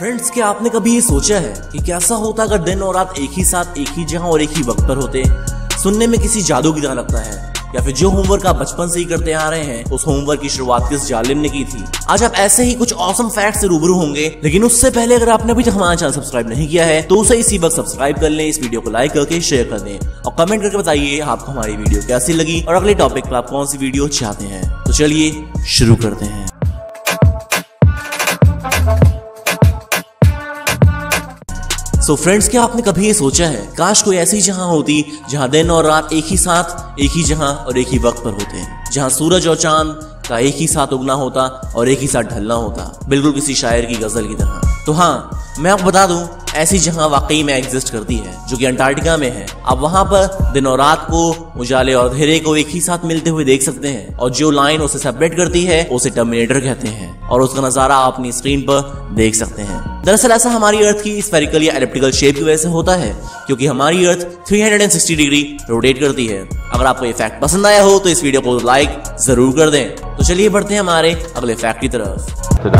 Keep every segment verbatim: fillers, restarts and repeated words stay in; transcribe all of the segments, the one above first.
Friends, क्या आपने कभी ये सोचा है कि कैसा होता अगर दिन और रात एक ही साथ, एक ही जहां और एक ही वक्त पर होते? सुनने में किसी जादू की तरह लगता है। या फिर जो होमवर्क आप बचपन से ही करते आ रहे हैं, उस होमवर्क की शुरुआत किस जालिम ने की थी? आज आप ऐसे ही कुछ ऑसम फैक्ट से रूबरू होंगे, लेकिन उससे पहले अगर आपने अभी तक हमारा चैनल सब्सक्राइब नहीं किया है तो उसे इसी वक्त सब्सक्राइब कर लें, इस वीडियो को लाइक करके शेयर कर दें और कमेंट करके बताइए आपको हमारी वीडियो कैसी लगी और अगले टॉपिक पर आप कौन सी वीडियो चाहते हैं। तो चलिए शुरू करते हैं। सो so फ्रेंड्स, क्या आपने कभी ये सोचा है काश कोई ऐसी जहां होती जहां दिन और रात एक ही साथ, एक ही जहां और एक ही वक्त पर होते हैं, जहां सूरज और चांद का एक ही साथ उगना होता और एक ही साथ ढलना होता, बिल्कुल किसी शायर की गजल की तरह। तो हाँ, मैं आपको बता दूं, ऐसी जहां वाकई में एग्जिस्ट करती है, जो कि अंटार्कटिका में है। आप वहां पर दिन और रात को, उजाले और अंधेरे को एक ही साथ मिलते हुए देख सकते हैं और जो लाइन उसे सेपरेट करती है उसे टर्मिनेटर कहते हैं और उसका नजारा आप अपनी स्क्रीन पर देख सकते हैं। दरअसल ऐसा हमारी अर्थ की स्फेरिकल या एलिप्टिकल शेप की वजह से होता है, क्योंकि हमारी अर्थ तीन सौ साठ डिग्री रोटेट करती है। अगर आपको ये फैक्ट पसंद आया हो तो इस वीडियो को लाइक जरूर कर दें। तो चलिए बढ़ते हैं हमारे अगले फैक्ट की तरफ।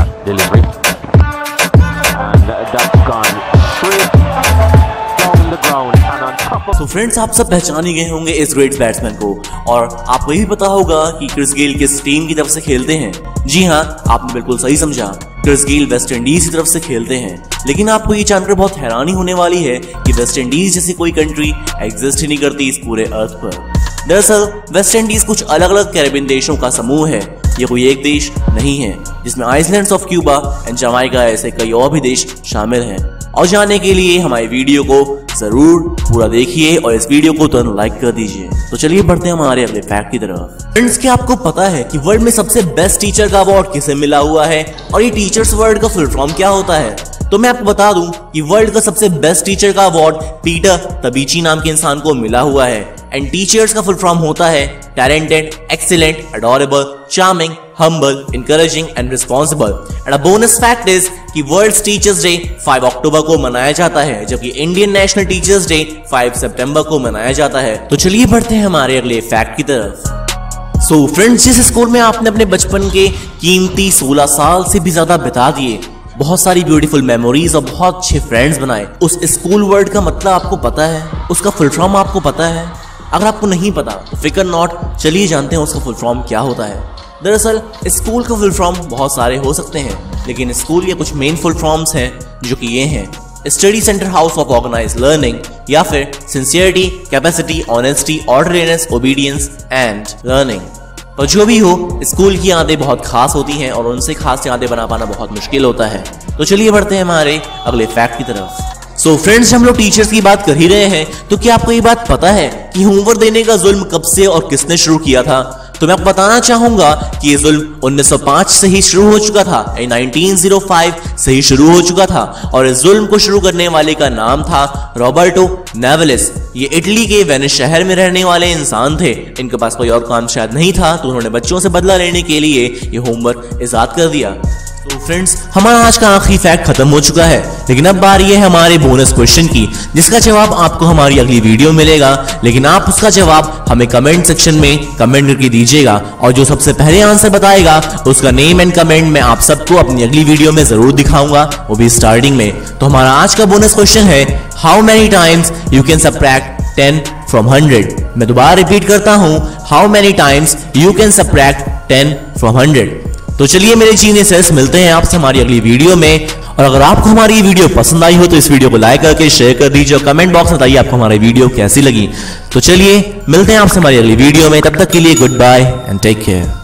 तो फ्रेंड्स, आप सब पहचान ही गए होंगे इस ग्रेट बैट्समैन को, और आपको ये भी पता होगा कि क्रिस गेल किस टीम की तरफ से खेलते हैं। जी हाँ, आपने बिल्कुल सही समझा, क्रिस गेल वेस्ट इंडीज की तरफ से खेलते हैं। लेकिन आपको ये जानकर बहुत हैरानी होने वाली है कि वेस्ट इंडीज जैसी कोई कंट्री एग्जिस्ट ही नहीं करती इस पूरे अर्थ पर। दरअसल वेस्ट इंडीज कुछ अलग अलग कैरेबियन देशों का समूह है, ये कोई एक देश नहीं है, जिसमें islands of Cuba and Jamaica ऐसे कई और भी देश शामिल हैं। और जानने के लिए हमारी वीडियो को जरूर पूरा देखिए और इस वीडियो को तुरंत लाइक कर दीजिए। तो चलिए बढ़ते हैं हमारे अगले फैक्ट की तरफ। फ्रेंड्स, क्या आपको पता है कि वर्ल्ड में सबसे बेस्ट टीचर का अवार्ड किसे मिला हुआ है और ये टीचर्स वर्ड का फुल फॉर्म क्या होता है? तो मैं आपको बता दूं कि वर्ल्ड का सबसे बेस्ट टीचर का अवार्ड पीटर तबीची नाम के इंसान को मिला हुआ है। एंड टीचर्स का फुल फॉर्म होता है talented, excellent, adorable, charming, humble, encouraging and responsible. And a bonus fact is कि वर्ल्ड टीचर्स डे पाँच अक्टूबर को मनाया जाता है, जबकि इंडियन नेशनल टीचर्स डे पाँच सितंबर को मनाया जाता है। तो चलिए बढ़ते हैं हमारे अगले फैक्ट की तरफ। सो फ्रेंड्स, जिस स्कूल में आपने अपने बचपन के कीमती सोलह साल से भी ज्यादा बिता दिए, बहुत सारी ब्यूटीफुल मेमोरीज और बहुत अच्छे फ्रेंड्स बनाए, उस स्कूल वर्ड का मतलब आपको पता है? उसका फुल फॉर्म आपको पता है? अगर आपको नहीं पता तो फिकर नॉट, चलिए जानते हैं उसका फुल फॉर्म क्या होता है। दरअसल स्कूल का फुल फॉर्म बहुत सारे हो सकते हैं, लेकिन स्कूल के कुछ मेन फुल फॉर्म्स हैं, जो कि ये हैं: study centre house of organised learning, या फिर sincerity, capacity, honesty, orderliness, obedience and learning. पर जो भी हो, स्कूल की यादें बहुत खास होती हैं और उनसे खास यादें बना पाना बहुत मुश्किल होता है। तो चलिए बढ़ते हैं हमारे अगले फैक्ट की तरफ। सो so फ्रेंड्स, हम लोग टीचर्स की बात कर ही रहे हैं, तो क्या आपको ये बात पता है कि होमवर्क देने का जुल्म कब से और किसने शुरू किया था? तो मैं आपको बताना चाहूंगा कि ये जुल्म उन्नीस सौ पाँच से ही शुरू हो चुका था, उन्नीस सौ पाँच से ही शुरू हो चुका था। और इस जुल्म को शुरू करने वाले का नाम था रॉबर्टो नेवलिस। ये इटली के वेनिस शहर में रहने वाले इंसान थे। इनके पास कोई और काम शायद नहीं था, तो उन्होंने बच्चों से बदला लेने के लिए ये होमवर्क इजाद कर दिया। तो फ्रेंड्स, हमारा आज का आखिरी फैक्ट खत्म हो चुका है, लेकिन अब बारी है हमारे बोनस क्वेश्चन की, जिसका जवाब आपको हमारी अगली वीडियो मिलेगा। लेकिन आप उसका जवाब हमें कमेंट सेक्शन में कमेंट करके दीजिएगा, और जो सबसे पहले आंसर बताएगा उसका नेम एंड कमेंट मैं आप सबको अपनी अगली वीडियो में जरूर दिखाऊंगा, वो भी स्टार्टिंग में। तो हमारा आज का बोनस क्वेश्चन है, how many times you can subtract ten from hundred. मैं दोबारा रिपीट करता हूं, how many times you can subtract ten from hundred. तो चलिए मेरे जीनियसेस, मिलते हैं आपसे हमारी अगली वीडियो में। और अगर आपको हमारी ये वीडियो पसंद आई हो तो इस वीडियो को लाइक करके शेयर कर दीजिए और कमेंट बॉक्स में बताइए आपको हमारी वीडियो कैसी लगी। तो चलिए मिलते हैं आपसे हमारी अगली वीडियो में, तब तक के लिए goodbye and take care.